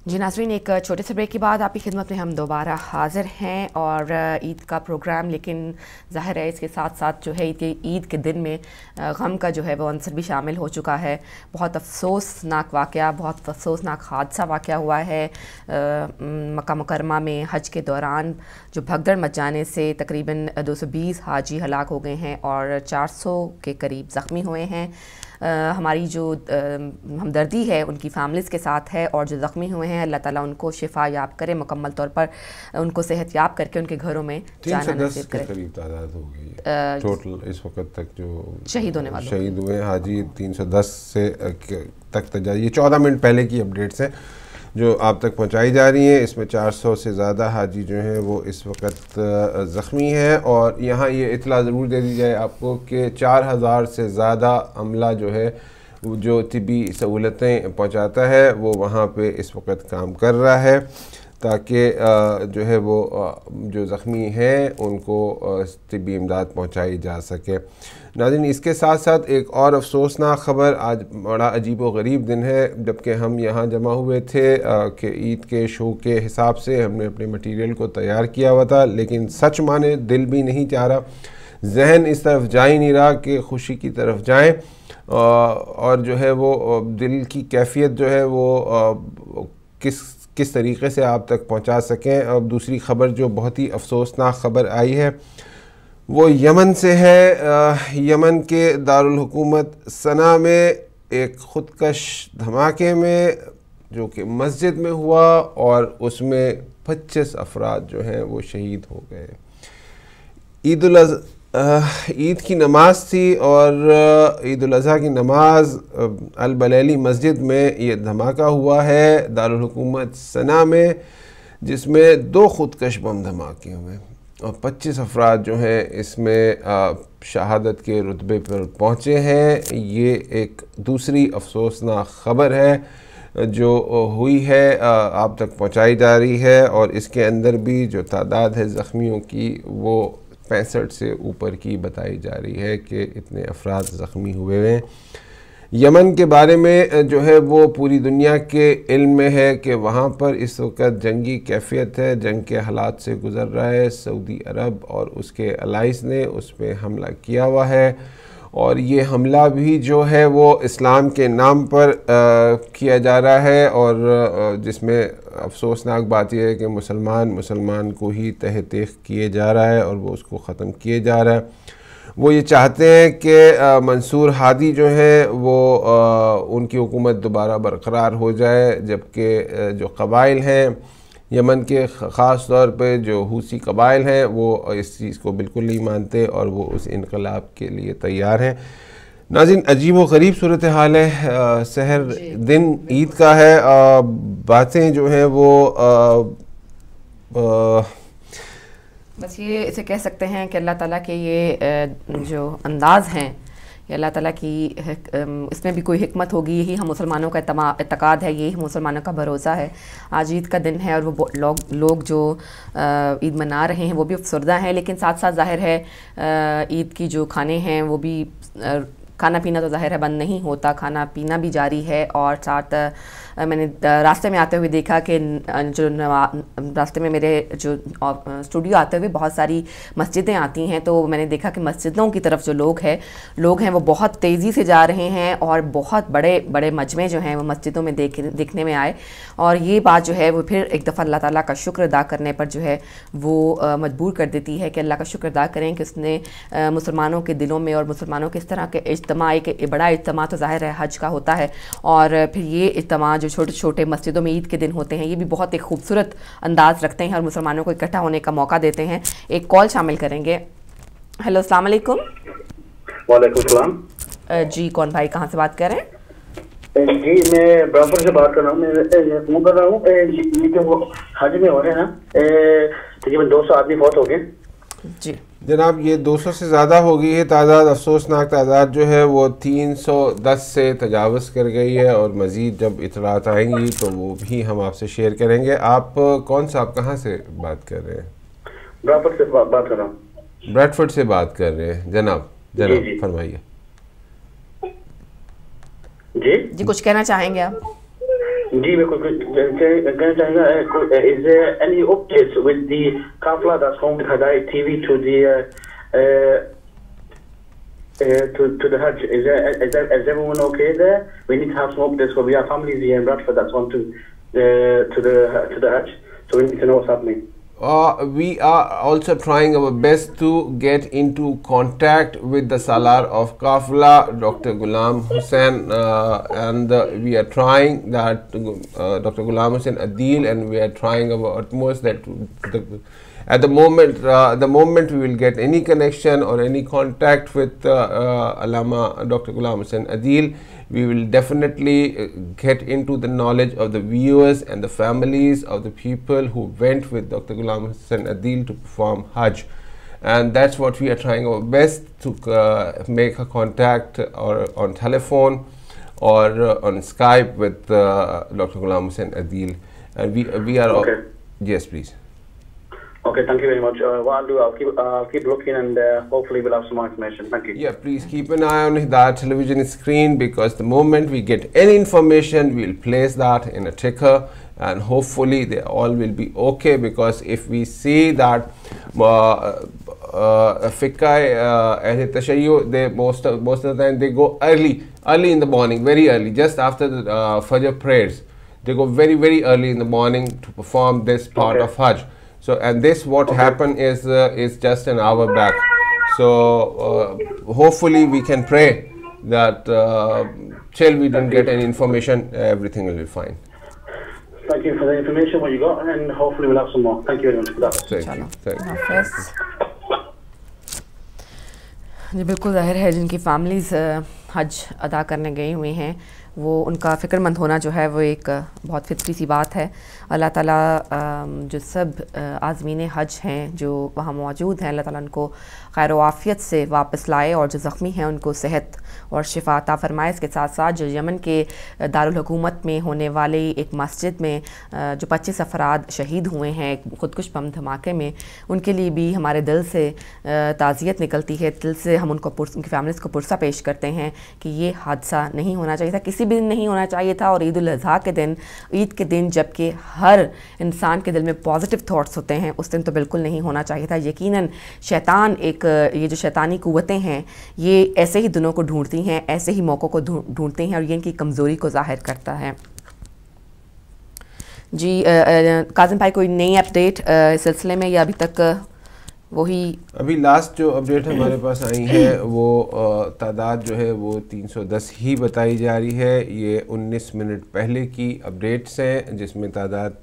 जी नाज़रीन, एक छोटे से ब्रेक के बाद आपकी खिदमत में हम दोबारा हाज़िर हैं और ईद का प्रोग्राम, लेकिन ज़ाहिर है इसके साथ साथ जो है ईद के दिन में गम का जो है वो अंसर भी शामिल हो चुका है। बहुत अफसोसनाक वाक़या, बहुत अफसोसनाक हादसा वाक़या हुआ है मक्का मुकरमा में हज के दौरान, जो भगदड़ मच जाने से तकरीबन 220 हाजी हलाक हो गए हैं और 400 के करीब ज़ख्मी हुए हैं। हमारी जो हमदर्दी है उनकी फैमिलीज़ के साथ है और जो ज़ख्मी हुए हैं अल्लाह ताला उनको शिफा याब करे, मुकम्मल तौर पर उनको सेहत याब करके उनके घरों में जाना नसीब करे। 310 के करीब तादाद हो गई है टोटल इस वक्त तक जो शहीद होने वाले शहीद हुए हाजी 310 से तक तजाद। ये 14 मिनट पहले की अपडेट्स हैं जो आप तक पहुंचाई जा रही हैं। इसमें 400 से ज़्यादा हाजी जो हैं वो इस वक्त ज़ख्मी हैं और यहाँ ये इतला ज़रूर दे दी जाए आपको कि 4000 से ज़्यादा अमला जो है जो तिब्बी सहूलतें पहुँचाता है वो वहाँ पे इस वक्त काम कर रहा है ताकि जो है वो जो ज़ख्मी हैं उनको तिब्बी इमदाद पहुँचाई जा सके। नाज़रीन, इसके साथ साथ एक और अफसोसनाक ख़बर, आज बड़ा अजीब व गरीब दिन है। जबकि हम यहाँ जमा हुए थे कि ईद के शो के हिसाब से हमने अपने मटीरियल को तैयार किया हुआ था, लेकिन सच माने दिल भी नहीं चाह रहा, जहन इस तरफ जा ही नहीं रहा कि खुशी की तरफ जाएं और जो है वो दिल की कैफियत जो है वो किस तरीके से आप तक पहुँचा सकें। अब दूसरी ख़बर जो बहुत ही अफसोसनाक ख़बर आई है वो यमन से है। यमन के दारुल हुकूमत सना में एक ख़ुदकश धमाके में जो कि मस्जिद में हुआ और उसमें 25 अफराद जो हैं वो शहीद हो गए। ईद की नमाज थी और ईद उल अज़हा की नमाज अल बलैली मस्जिद में ये धमाका हुआ है दारुल हुकूमत सना में, जिसमें 2 ख़ुदकश बम धमाके हुए और 25 अफराद जो हैं इसमें शहादत के रुतबे पर पहुँचे हैं। ये एक दूसरी अफसोसनाक ख़बर है जो हुई है आप तक पहुँचाई जा रही है और इसके अंदर भी जो तादाद है ज़ख्मियों की वो 65 से ऊपर की बताई जा रही है कि इतने अफराद ज़ख्मी हुए हैं। यमन के बारे में जो है वो पूरी दुनिया के इल्म में है कि वहाँ पर इस वक्त जंगी कैफियत है, जंग के हालात से गुज़र रहा है। सऊदी अरब और उसके अलाइस ने उस पर हमला किया हुआ है और ये हमला भी जो है वो इस्लाम के नाम पर किया जा रहा है और जिसमें अफसोसनाक बात यह है कि मुसलमान को ही तह तेख किए जा रहा है और वो उसको ख़त्म किए जा रहा है। वो ये चाहते हैं कि मंसूर हादी जो हैं वो उनकी हुकूमत दोबारा बरकरार हो जाए, जबकि जो कबाइल हैं यमन के ख़ास तौर पे जो हूसी कबाइल हैं वो इस चीज़ को बिल्कुल नहीं मानते और वो उस इनकलाब के लिए तैयार हैं। नाज़रीन, अजीब व ग़रीब सूरत हाल है। सहर दिन ईद का है, बातें जो हैं वो बस ये इसे कह सकते हैं कि अल्लाह ताला के ये जो अंदाज़ हैं ये अल्लाह ताला की, इसमें भी कोई हिकमत होगी। यही हम मुसलमानों का एतक़ाद है, यही हम मुसलमानों का भरोसा है। आज ईद का दिन है और वो लोग जो ईद मना रहे हैं वो भी अफसरदा हैं, लेकिन साथ साथ ज़ाहिर है ईद की जो खाने हैं वो भी, खाना पीना तो ज़ाहिर है बंद नहीं होता, खाना पीना भी जारी है। और साथ मैंने रास्ते में आते हुए देखा कि जो रास्ते में मेरे जो स्टूडियो आते हुए बहुत सारी मस्जिदें आती हैं, तो मैंने देखा कि मस्जिदों की तरफ जो लोग हैं वो बहुत तेज़ी से जा रहे हैं और बहुत बड़े बड़े मजमे जो हैं वो मस्जिदों में देखने में आए। और ये बात जो है वो फिर एक दफ़ा अल्लाह ताला का शुक्र अदा करने पर जो है वो मजबूर कर देती है कि अल्लाह का शुक्र अदा करें कि उसने मुसलमानों के दिलों में और मुसलमानों के इस तरह के इज्तिमा, एक बड़ा इज्तिमा तो ज़ाहिर है हज का होता है, और फिर ये इज्तिमा जो छोटे छोटे मस्जिदों में ईद के दिन होते हैं ये भी बहुत एक खूबसूरत अंदाज़ रखते हैं और मुसलमानों को इकट्ठा होने का मौका देते हैं। एक कॉल शामिल करेंगे। हेलो, अस्सलाम वालेकुम। वालेकुम सलाम जी, कौन भाई, कहाँ से बात कर रहे हैं? जी, मैं ब्राह्मण से बात कर रहा हूँ। मैं फोन कर रहा हूँ ये जो वो हज में हो रहे हैं ना, तकरीबन 200 आदमी फौत हो गए। जी जनाब, ये 200 से ज़्यादा हो गई है तादाद। अफसोसनाक तादाद जो है वो 310 से तजावज़ कर गई है और मज़ीद जब इतलात आएंगी तो वो भी हम आपसे शेयर करेंगे। आप कौन सा, आप कहाँ से बात कर रहे हैं? ब्राह्मण से बात कर रहा हूँ। ब्रैडफोर्ड से बात कर रहे हैं। जनाब फरमाइए। जी, कुछ कहना चाहेंगे आप? जी मैं कहना चाहूँगा is there any updates with the Kafla that's going with Hidayat TV to the to the Hajj? Is everyone okay there? We need to have some updates because we have families here in Bradford that's going to the Hajj, so we need to know what's happening. We are also trying our best to get into contact with the Salar of Kafla, Dr. Ghulam Hussain, and we are trying that Dr. Ghulam Hussain Adil, and we are trying our utmost that at the moment we will get any connection or any contact with Allama Dr. Ghulam Hussain Adil, we will definitely get into the knowledge of the viewers and the families of the people who went with Dr. Ghulam Hussain Adil to perform Hajj, and that's what we are trying our best to make a contact or on telephone or on Skype with Dr. Ghulam Hussain Adil, and we are okay. Yes, please. Okay, thank you very much. What I'll do, I'll keep looking, and hopefully we'll have some more information. Thank you. Yeah, please keep an eye on Hidayat television screen, because the moment we get any information, we'll place that in a ticker, and hopefully they all will be okay, because if we see that Fiqh Ahl Tashayyu, they most of the time they go early in the morning, very early, just after the Fajr prayers. They go very, very early in the morning to perform this part of Hajj. So, and this what happened is just an hour back. So hopefully we can pray that till we don't get any information, everything will be fine. Thank you for the information what you got, and hopefully we'll have some more. Thank you very much for that. Thank you. जी बिल्कुल ज़ाहिर है जिनकी families हज अदा करने गई हुई हैं वो उनका फ़िक्रमंद होना जो है वो एक बहुत फितरी सी बात है। अल्लाह ताला जो सब आज़मीन हज हैं जो वहाँ मौजूद हैं, अल्लाह ताला उनको खैर आफ़ियत से वापस लाए, और जो ज़ख्मी हैं उनको सेहत और शिफा अता फ़रमाए। इसके साथ साथ जो यमन के दारुल हुकूमत में होने वाली एक मस्जिद में जो 25 अफराद शहीद हुए हैं एक ख़ुदकुश बम धमाके में, उनके लिए भी हमारे दिल से ताज़ियत निकलती है, दिल से हम उनकी फ़ैमिलीज़ को पुरसा पेश करते हैं कि ये हादसा नहीं होना चाहिए था, किसी भी दिन नहीं होना चाहिए था। और ईद उल अज़हा के दिन, ईद के दिन जबकि हर इंसान के दिल में पॉजिटिव थॉट्स होते हैं, उस दिन तो बिल्कुल नहीं होना चाहिए था। यकीनन शैतान ये जो शैतानी क़ुव्वतें हैं ये ऐसे ही दिनों को ढूंढती हैं, ऐसे ही मौक़ों को ढूंढते हैं, और ये इनकी कमज़ोरी को ज़ाहिर करता है। जी काज़िम भाई, कोई नई अपडेट इस सिलसिले में, या अभी तक वही? अभी लास्ट जो अपडेट हमारे पास आई है वो तादाद जो है वो 310 ही बताई जा रही है। ये 19 मिनट पहले की अपडेट्स हैं जिसमें तादाद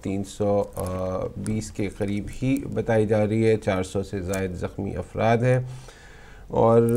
320 के करीब ही बताई जा रही है। 400 से ज़ायद ज़ख्मी अफराद हैं, और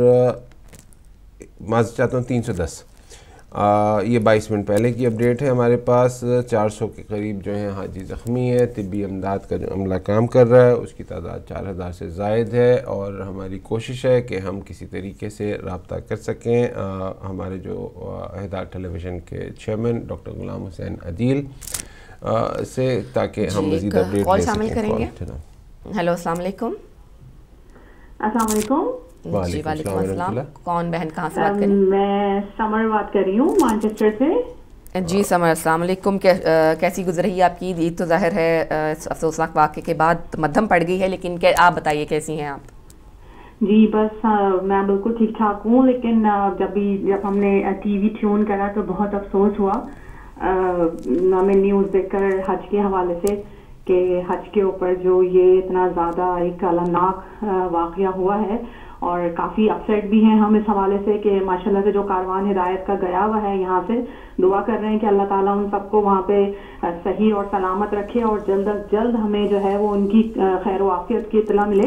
माज़ चाहता हूँ 310। ये 22 मिनट पहले की अपडेट है हमारे पास। 400 के करीब जो हैं हाजी ज़ख्मी है। तिब्बी अमदाद का जो अमला काम कर रहा है उसकी तादाद 4000 से ज़ायद है, और हमारी कोशिश है कि हम किसी तरीके से रब्ता कर सकें हमारे जो हिदायत टेलीविज़न के चेयरमैन डॉक्टर गुलाम हुसैन अदील से, ताकि हम मज़ीद अपडेट ले सकें। हेलो, अस्सलाम वालेकुम। अस्सलाम वालेकुम। जी वालेकुम अस्सलाम। कौन बहन, कहाँ से बात कर रही हैं? मैं समर बात कर रही हूँ मैनचेस्टर से। जी समर, अस्सलाम वालेकुम। कैसी गुजर रही है आपकी ईद? तो ज़ाहिर है अफसोसनाक वाक़े के बाद मध्यम पड़ गई है, लेकिन आप बताइए कैसी हैं आप? जी बस मैं बिल्कुल ठीक ठाक हूँ, लेकिन जब हमने टीवी ट्यून करा तो बहुत अफसोस हुआ हमें न्यूज़ देखकर हज के हवाले से, कि हज के ऊपर जो ये इतना ज़्यादा एक अलमनाक वाक़या हुआ है, और काफ़ी अपसेट भी हैं हम इस हवाले से कि माशाल्लाह से जो कारवान हिदायत का गया हुआ है यहाँ से, दुआ कर रहे हैं कि अल्लाह ताला उन सबको वहाँ पे सही और सलामत रखे, और जल्द अज जल्द हमें जो है वो उनकी खैर आफियत की इत्तला मिले।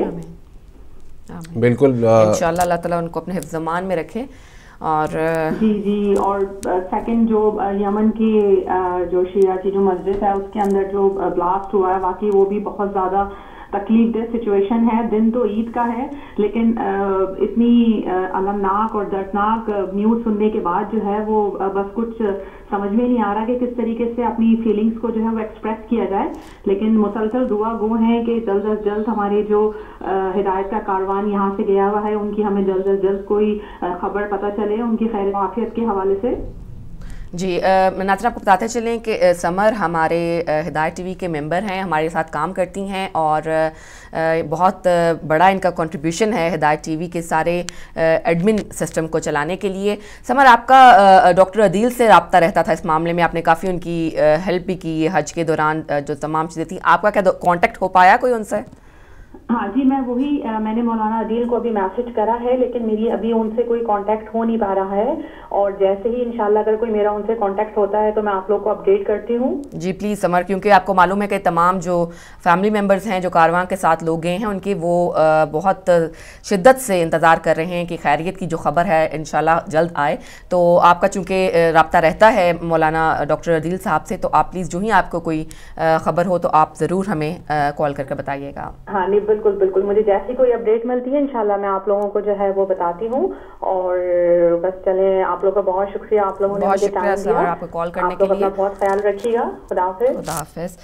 बिल्कुल इंशाअल्लाह अल्लाह ताला उनको अपने हिफ्ज़-ए-मान में रखे। और जी और सेकंड जो यमन की जो शिया की जो मस्जिद है उसके अंदर जो ब्लास्ट हुआ है, वाकई वो भी बहुत ज़्यादा तकलीफ दह सिचुएशन है। दिन तो ईद का है, लेकिन इतनी अलमनाक और दर्दनाक न्यूज़ सुनने के बाद जो है वो बस कुछ समझ में नहीं आ रहा कि किस तरीके से अपनी फीलिंग्स को जो है वो एक्सप्रेस किया जाए। लेकिन मुसलसल दुआ गो हैं कि जल्द अज जल्द हमारे जो हिदायत का कारवान यहाँ से गया हुआ है उनकी हमें जल्द अज जल्द कोई खबर पता चले उनकी खैर आफियत के हवाले से। جی ناظرین، آپ کو بتاتے چلیں کہ سمر ہمارے ہدایت ٹی وی کے ممبر ہیں، ہمارے ساتھ کام کرتی ہیں اور بہت بڑا ان کا کنٹریبیوشن ہے ہدایت ٹی وی کے سارے ایڈمن سسٹم کو چلانے کے لیے. سمر، آپ کا ڈاکٹر عدیل سے رابطہ رہتا تھا اس معاملے میں، آپ نے کافی ان کی ہیلپ بھی کی حج کے دوران جو تمام چیزیں تھیں. آپ کا کیا کانٹیکٹ ہو پایا کوئی ان سے؟ ہاں جی، میں نے مولانا عدیل کو ابھی میسج کرا ہے، لیکن میری ابھی ان سے کوئی کانٹیکٹ ہو نہیں پا رہا ہے، اور جیسے ہی انشاءاللہ اگر کوئی میرا ان سے کانٹیکٹ ہوتا ہے تو میں آپ لوگ کو اپڈیٹ کرتی ہوں. جی پلیز سمر، کیونکہ آپ کو معلوم ہے کہ تمام جو فیملی ممبرز ہیں جو کارواں کے ساتھ لوگ گئے ہیں، ان کی وہ بہت شدت سے انتظار کر رہے ہیں کہ خیریت کی جو خبر ہے انشاءاللہ جلد آئے. تو آپ کا چونکہ رابطہ رہتا ہے مولانا ڈاکٹر عدیل صاحب سے، تو آپ پلیز جو ہی آپ کو کوئی خبر ہو تو آپ ضرور ہمیں کال کر کے بتائیے گا. ہاں نہیں، بالکل بالکل، مجھے جیسی کوئی اپڈیٹ ملتی ہے انشاءاللہ میں آپ لوگوں کو جو ہے وہ بتاتی ہوں. اور بس چلیں، آپ لوگوں کا بہت شکریہ، آپ لوگوں نے مجھے ٹائم دیا، آپ کو کال کرنے آپ کے لوگ لیے. اپنا بہت خیال رکھیے گا. خدا حافظ. خدا حافظ.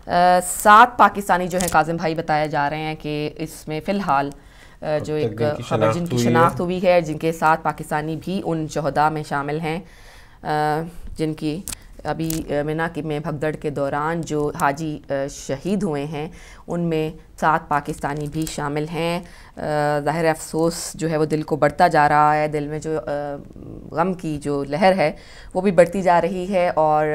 7 پاکستانی جو ہیں کاظم بھائی بتایا جا رہے ہیں کہ اس میں فی الحال جو ایک خبر جن کی شناخت ہوئی ہے، جن کے 7 پاکستانی بھی ان شہداء میں شامل ہیں جن کی ابھی مینا میں بھگدڑ کے دوران جو حاجی شہید ہوئے ہیں ان میں 7 پاکستانی بھی شامل ہیں. ظاہر افسوس جو ہے وہ دل کو بڑھتا جا رہا ہے، دل میں جو غم کی جو لہر ہے وہ بھی بڑھتی جا رہی ہے. اور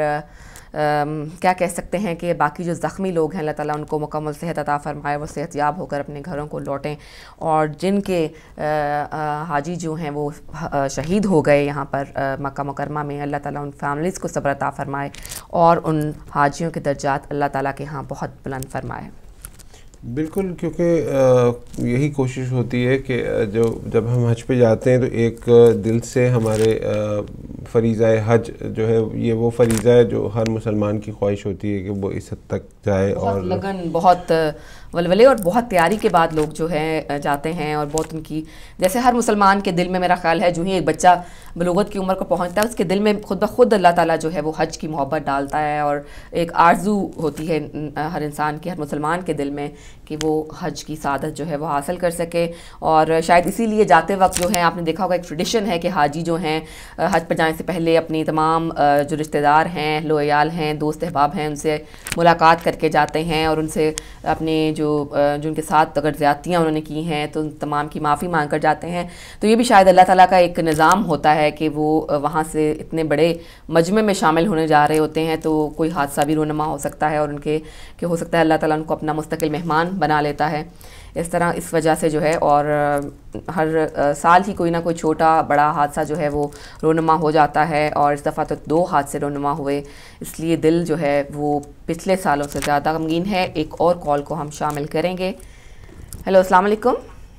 کیا کہہ سکتے ہیں کہ باقی جو زخمی لوگ ہیں اللہ تعالیٰ ان کو مکمل صحت عطا فرمائے، وہ صحت یاب ہو کر اپنے گھروں کو لوٹیں. اور جن کے حاجی جو ہیں وہ شہید ہو گئے یہاں پر مکہ مکرمہ میں، اللہ تعالیٰ ان فیملیز کو صبر عطا فرمائے اور ان حاجیوں کے درجات اللہ تعالیٰ کے ہاں بہت بلند فرمائے. بالکل، کیونکہ یہی کوشش ہوتی ہے کہ جب ہم حج پہ جاتے ہیں تو ایک دل سے ہمارے فریضہ حج جو ہے یہ وہ فریضہ ہے جو ہر مسلمان کی خواہش ہوتی ہے کہ وہ اس حد تک جائے. اور لگن، بہت ولولے اور بہت تیاری کے بعد لوگ جو ہے جاتے ہیں، اور بہت ان کی جیسے ہر مسلمان کے دل میں میرا خیال ہے جو ہی ایک بچہ بلوغت کی عمر کو پہنچتا ہے اس کے دل میں خود بخود اللہ تعالیٰ جو ہے وہ حج کی محبت ڈالتا ہے، اور ایک آرزو ہوتی ہے ہر انسان کی، ہر مسلمان کے دل میں کہ وہ حج کی سعادت جو ہے وہ حاصل کر سکے. اور شاید اسی لیے جاتے وقت جو ہے آپ نے دیکھا ہوگا ایک ٹریڈیشن ہے کہ حاجی جو ہیں حج پر جانے سے پہلے اپنی تمام جو رشتہ دار ہیں، اہل و عیال ہیں، دوست احباب ہیں، ان سے ملاقات کر کے جاتے ہیں اور ان سے اپنے جو ان کے ساتھ اگر زیادتیاں انہوں نے کی ہیں تو ان تمام کی معافی مانگ کر جاتے ہیں. تو یہ بھی شاید اللہ تعالیٰ کا ایک نظام ہوتا ہے کہ وہ وہاں سے اتنے بڑے مجمع میں شامل ہونے جا رہے ہوتے ہیں تو کوئی حادثہ بھی رونما ہو سکتا ہے، اور ان کے کہ ہو سکتا ہے اللہ تعالیٰ ان کو اپنا مستقل مہمان بنا لیتا ہے. اس طرح اس وجہ سے جو ہے اور ہر سال ہی کوئی نہ کوئی چھوٹا بڑا حادثہ جو ہے وہ رونما ہو جاتا ہے، اور اس دفعہ تو 2 حادثے رونما ہوئے، اس لیے دل جو ہے وہ پچھلے سالوں سے زیادہ غمگین ہے. ایک اور کال کو ہم شامل کریں گے. ہیلو، السلام علیکم.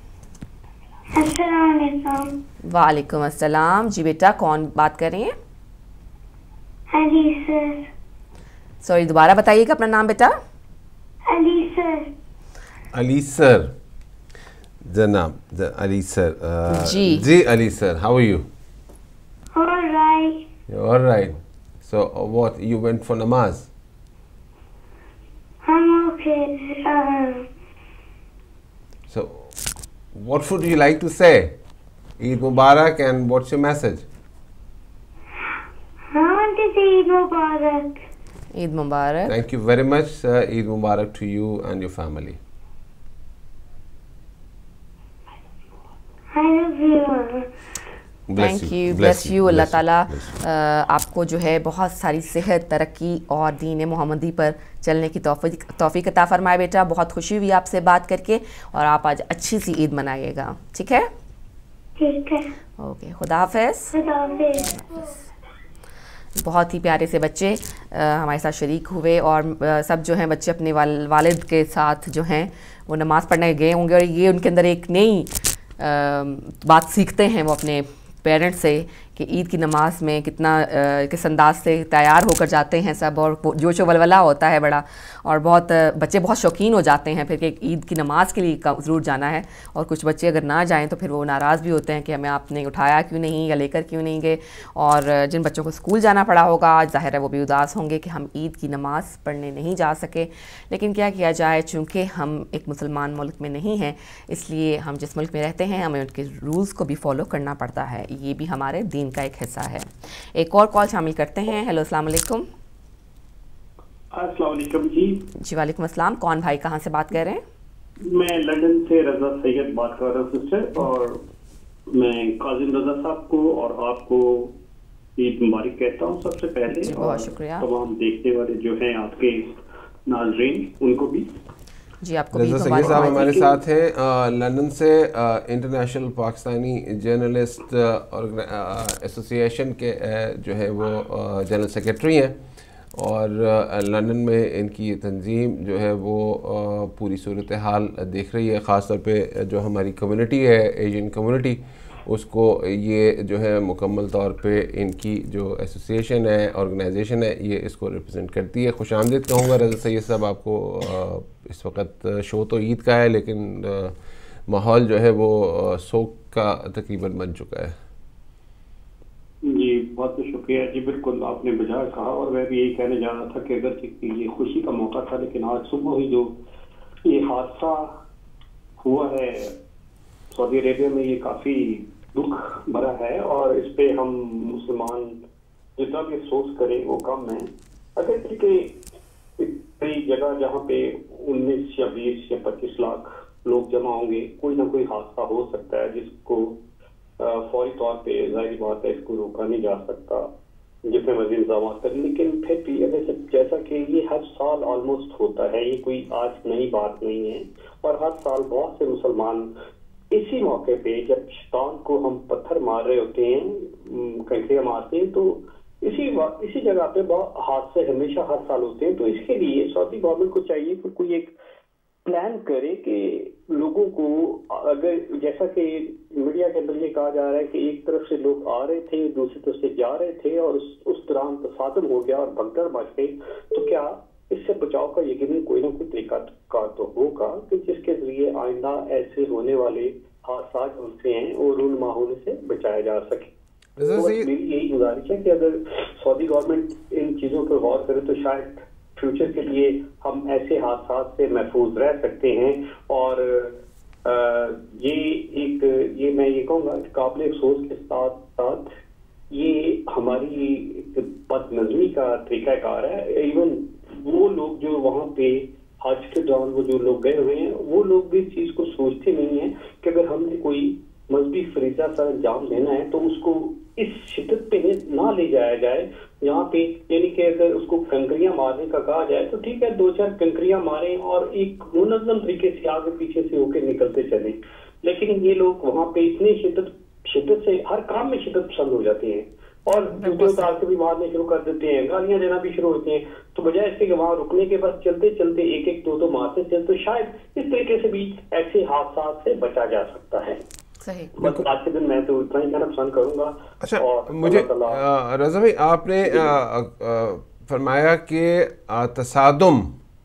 السلام علیکم. وعلیکم السلام. جی بیٹا، کون بات کر رہے ہیں؟ علی سر. سوری، دوبارہ بتائیے گا اپنا نام بیٹا. علی سر. علی سر جناب، علی سر. جی علی سر، how are you? All right. You're all right. So what, you went for namaz? I'm okay. So what would you like to say? Eid Mubarak, and what's your message? I want to say Eid Mubarak. Eid Mubarak. Thank you very much. Eid Mubarak to you and your family. I love you. bless you. اللہ تعالیٰ آپ کو جو ہے بہت ساری صحت، ترقی اور دین محمدی پر چلنے کی توفیق عطا فرمائے. بیٹا بہت خوشی ہوئی آپ سے بات کر کے، اور آپ آج اچھی سی عید منائیے گا. ٹھیک ہے؟ ٹھیک ہے. اوکے، خدا حافظ. خدا حافظ. بہت ہی پیارے سے بچے ہمارے ساتھ شریک ہوئے، اور سب جو ہیں بچے اپنے والد کے ساتھ جو ہیں وہ نماز پڑھنے گئے ہوں گے، اور یہ ان کے اندر ایک نئی بات سیکھتے ہیں وہ اپنے پیرنٹس سے کہ عید کی نماز میں کتنا کس انداز سے تیار ہو کر جاتے ہیں سب، اور جوش و ولولہ ہوتا ہے بڑا، اور بہت بچے بہت شوقین ہو جاتے ہیں پھر کہ عید کی نماز کے لیے ضرور جانا ہے. اور کچھ بچے اگر نہ جائیں تو پھر وہ ناراض بھی ہوتے ہیں کہ ہمیں آپ نے اٹھایا کیوں نہیں یا لے کر کیوں نہیں گئے. اور جن بچوں کو اسکول جانا پڑا ہوگا آج ظاہر ہے وہ بھی اداس ہوں گے کہ ہم عید کی نماز پڑھنے نہیں جا سکے. لیکن کیا کیا جائے، چونکہ ہم ایک مسلمان ملک میں نہیں ہیں، اس لیے ہم جس ملک میں رہتے ہیں ہمیں ان کے رولز کو بھی فالو کرنا پڑتا ہے. یہ بھی ہمارے دین दीन का एक हिस्सा है। एक और कॉल शामिल करते हैं। हेलो, अस्सलाम वालेकुम। अस्सलाम वालेकुम जी। वालेकुम अस्सलाम। कौन भाई, कहाँ से बात कर रहे हैं? मैं लंदन से रजा सैयद बात कर रहा हूँ सिस्टर, और मैं काजिम रजा साहब को और आपको ईद मुबारक कहता हूँ सबसे पहले। जी, बहुत शुक्रिया। तमाम देखने वाले जो हैं आपके नाज़रीन, उनको भी जी, आपको रजा भी सैयद साहब हमारे मुबारक। साथ हैं लंदन से, इंटरनेशनल पाकिस्तानी जर्नलिस्ट एसोसिएशन के जो है वो जनरल सेक्रेटरी हैं, और लंदन में इनकी ये तंजीम जो है वो पूरी सूरत हाल देख रही है। ख़ास तौर पे जो हमारी कम्युनिटी है, एशियन कम्युनिटी, उसको ये जो है मुकम्मल तौर पे इनकी जो एसोसिएशन है, ऑर्गेनाइजेशन है, ये इसको रिप्रेजेंट करती है। खुश आमदीद कहूँगा रज़ा सैयद साहब आपको। इस वक्त शो तो ईद का है, लेकिन माहौल जो है वो सोक का तकरीबन बन चुका है। जी, बहुत बहुत शुक्रिया जी। बिल्कुल आपने बजा कहा, और मैं भी यही कहने जा रहा था कि अगर ये खुशी का मौका था, लेकिन आज सुबह ही जो ये हादसा हुआ है सऊदी अरेबिया में, ये काफी दुख भरा है, और इस पे हम मुसलमान जितना भी अफसोस करें वो कम है। अगर कि कई जगह जहाँ पे 19 या 20 या 25 लाख लोग जमा होंगे, कोई ना कोई हादसा हो सकता है जिसको फौरी तौर पे जाहिर बात है इसको रोका नहीं जा सकता जितने मर्जी इंतजाम करें। लेकिन फिर भी अगर जैसा कि ये हर साल ऑलमोस्ट होता है, ये कोई आज नई बात नहीं है, और हर साल बहुत से मुसलमान इसी मौके पे जब शैतान को हम पत्थर मार रहे होते हैं, कंकरियां मारते हैं, तो इसी जगह पे बहुत हादसे हमेशा हर साल होते हैं। तो इसके लिए सऊदी गवर्नमेंट को चाहिए कि कोई एक प्लान करे कि लोगों को, अगर जैसा कि मीडिया के अंदर ये कहा जा रहा है कि एक तरफ से लोग आ रहे थे, दूसरी तरफ से जा रहे थे, और उस दौरान तसादम हो गया और भगदड़ मच गई, तो क्या इससे बचाव का यकीनन कोई ना कोई तरीका कार तो होगा कि जिसके जरिए आइंदा ऐसे होने वाले हादसा होते हैं और उन माहौल से बचाया जा सके। तो मेरी यही गुजारिश है कि अगर सऊदी गवर्नमेंट इन चीजों पर गौर करे तो शायद फ्यूचर के लिए हम ऐसे हादसा से महफूज रह सकते हैं। और ये मैं ये कहूँगा काबिल अफसोस के साथ साथ ये हमारी बदनज़मी का तरीक़ाकार है। इवन वो लोग जो वहाँ पे हज के दौरान वो जो लोग गए हुए हैं, वो लोग भी इस चीज को सोचते नहीं है कि अगर हमने कोई मजहबी फरीज़ा सा अंजाम देना है तो उसको इस शिद्दत पे ना ले जाया जाए यहाँ पे, यानी कि अगर उसको कंकरियां मारने का कहा जाए तो ठीक है, 2-4 कंकरियां मारें और एक मुनज़्ज़म तरीके से आगे पीछे से होकर निकलते चले। लेकिन ये लोग वहाँ पे इतने शिद्दत से हर काम में शिद्दत पसंद हो जाते हैं और जूते उतार के भी मारने शुरू कर देते हैं, गालियां देना भी शुरू होते हैं। तो बजाय इसके कि वहां रुकने के बाद चलते चलते एक दो मारते चलते, तो शायद इस तरीके से भी ऐसे हादसा से बचा जा सकता है। सही। बस आज के दिन मैं तो इतना ही कहना पसंद करूंगा। अच्छा, और मुझे रज़ा भाई आपने फरमाया कि तसादुम,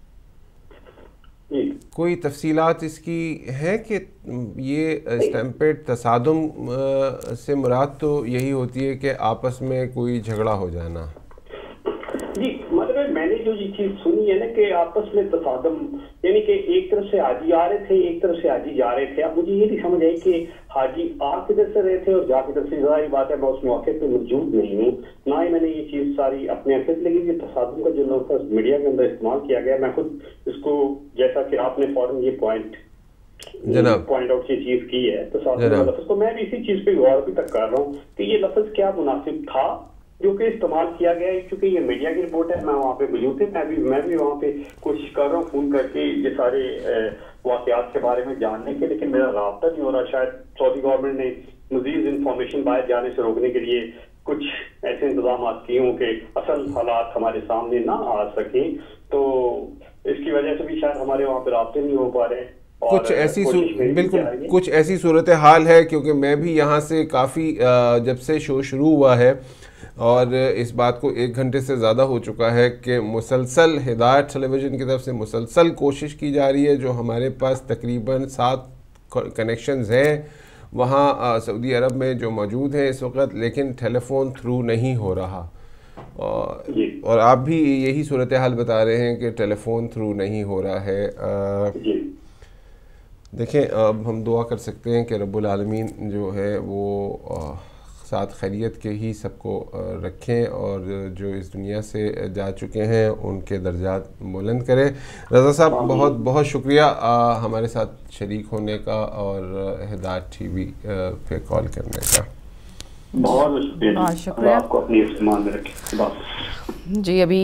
कोई तफसीलात इसकी है कि ये स्टैम्पेड तसादुम से मुराद तो यही होती है कि आपस में कोई झगड़ा हो जाना? जी, मतलब मैंने जो ये चीज सुनी है ना कि आपस में तसादम, यानी कि एक तरफ से हाजी आ रहे थे, एक तरफ से हाजी जा रहे थे। अब मुझे ये नहीं समझ आई कि हाजी आ किधर से रहे थे और जा किधर से। ज़ाहिर बात है मैं उस मौके पे मौजूद नहीं हूँ, ना ही मैंने ये चीज सारी अपने आंखों से, लेकिन ये तसादुम का जो लफ्ज़ मीडिया के अंदर इस्तेमाल किया गया, मैं खुद इसको, जैसा कि आपने फौरन ये पॉइंट आउट ये चीज की है तसादुम का लफ्ज़, तो मैं भी इसी चीज पे गौर भी तक कर रहा हूँ कि ये लफ्ज़ क्या मुनासिब था जो कि इस्तेमाल किया गया है। क्योंकि ये मीडिया की रिपोर्ट है, मैं वहाँ पे मौजूद थे, मैं भी वहाँ पे कोशिश कर रहा हूँ फोन करके ये सारे वाक़यात के बारे में जानने के, लेकिन मेरा राब्ता नहीं हो रहा। शायद सऊदी गवर्नमेंट ने मजीद इंफॉर्मेशन बाहर जाने से रोकने के लिए कुछ ऐसे इंतजाम किए हों कि असल हालात हमारे सामने ना आ सके, तो इसकी वजह से भी शायद हमारे वहाँ पे राब्ते नहीं हो पा रहे। कुछ ऐसी बिल्कुल कुछ ऐसी सूरत हाल है, क्योंकि मैं भी यहाँ से काफ़ी जब से शो शुरू हुआ है और इस बात को 1 घंटे से ज़्यादा हो चुका है कि मुसलसल हिदायत टेलीविज़न की तरफ से मुसलसल कोशिश की जा रही है। जो हमारे पास तकरीबन 7 कनेक्शंस हैं वहाँ सऊदी अरब में जो मौजूद हैं इस वक्त, लेकिन टेलीफोन थ्रू नहीं हो रहा। और आप भी यही सूरत हाल बता रहे हैं कि टेलीफोन थ्रू नहीं हो रहा है। देखें, अब हम दुआ कर सकते हैं कि रब्बुल आलमीन जो है वो ساتھ خیریت کے ہی سب کو رکھیں اور جو اس دنیا سے جا چکے ہیں ان کے درجات بلند کریں. رضا صاحب بہت بہت شکریہ ہمارے ساتھ شریک ہونے کا اور ہدایت ٹی وی پہ کال کرنے کا. بہت شکریہ. آپ کو اپنی استعمال میں رکھیں. جی ابھی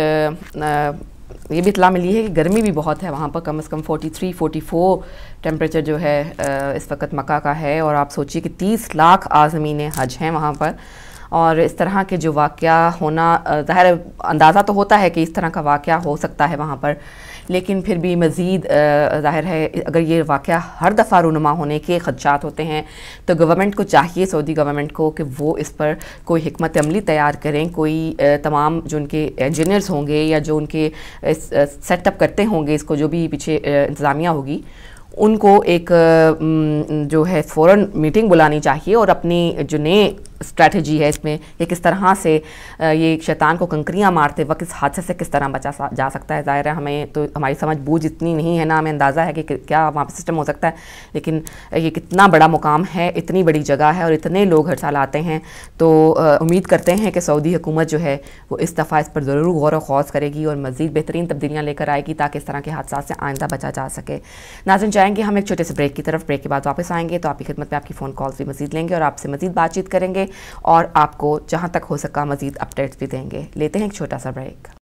یہ بھی اطلاع ملی ہے کہ گرمی بھی بہت ہے وہاں پر, کم از کم 43-44 ٹیمپریچر جو ہے اس وقت مکہ کا ہے, اور آپ سوچئے کہ 30 لاکھ عازمین حج ہیں وہاں پر, اور اس طرح کے جو واقعہ ہونا, ظاہر اندازہ تو ہوتا ہے کہ اس طرح کا واقعہ ہو سکتا ہے وہاں پر, لیکن پھر بھی مزید ظاہر ہے اگر یہ واقعہ ہر دفعہ رونما ہونے کے خدشات ہوتے ہیں تو گورنمنٹ کو چاہیے, سعودی گورنمنٹ کو, کہ وہ اس پر کوئی حکمت عملی تیار کریں. کوئی تمام جو ان کے انجینئرز ہوں گے یا جو ان کے سیٹ اپ کرتے ہوں گے اس کو, جو بھی پیچھے انتظامیہ ہوگی, ان کو ایک جو ہے فوراً میٹنگ بلانی چاہیے اور اپنی جو نئے اسٹریٹجی ہے اس میں کہ کس طرح سے یہ شیطان کو کنکریاں مارتے وقت اس حادثے سے کس طرح بچا جا سکتا ہے. ظاہر ہے ہمیں تو ہماری سمجھ بوجھ اتنی نہیں ہے, نہ ہمیں اندازہ ہے کہ کیا وہاں پہ سسٹم ہو سکتا ہے, لیکن یہ کتنا بڑا مقام ہے, اتنی بڑی جگہ ہے اور اتنے لوگ ہر سال آتے ہیں, تو امید کرتے ہیں کہ سعودی حکومت جو ہے وہ اس دفعہ اس پر ضرور غور و خوض کرے گی اور مزید بہترین تبدیلیاں لے کر آئے گی تاکہ اس طرح کے حادثات سے آئندہ بچا جا سکے. ناظرین چاہیں گے ہم ایک چھوٹے سے بریک کی طرف, بریک کے بعد واپس آئیں گے تو آپ کی خدمت میں آپ کی فون کالز بھی مزید لیں گے اور آپ سے مزید بات چیت کریں گے اور آپ کو جہاں تک ہو سکا مزید اپڈیٹس بھی دیں گے. لیتے ہیں ایک چھوٹا سا بریک.